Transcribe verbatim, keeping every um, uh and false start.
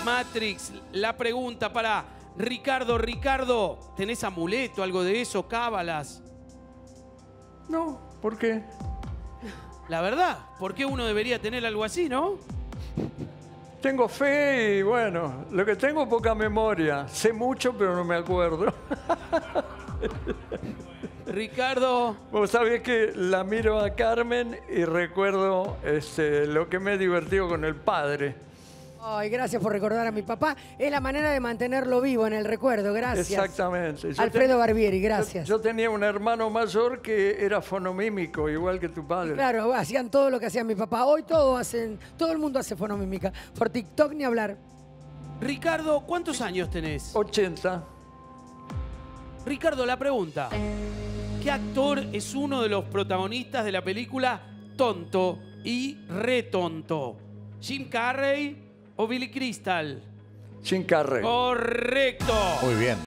Matrix, la pregunta para Ricardo. Ricardo, ¿tenés amuleto, algo de eso, cábalas? No, ¿por qué? La verdad, ¿por qué uno debería tener algo así, no? Tengo fe y bueno, lo que tengo es poca memoria. Sé mucho, pero no me acuerdo. Ricardo. Vos sabés que la miro a Carmen y recuerdo este, lo que me he divertido con el padre. Ay, gracias por recordar a mi papá. Es la manera de mantenerlo vivo en el recuerdo. Gracias. Exactamente. Yo Alfredo ten... Barbieri, gracias. Yo, yo tenía un hermano mayor que era fonomímico, igual que tu padre. Claro, hacían todo lo que hacía mi papá. Hoy todo hacen, todo el mundo hace fonomímica. Por TikTok ni hablar. Ricardo, ¿cuántos años tenés? ochenta. Ricardo, la pregunta. ¿Qué actor es uno de los protagonistas de la película Tonto y Retonto? ¿Jim Carrey o Billy Crystal? Jim Carrey. Correcto. Muy bien.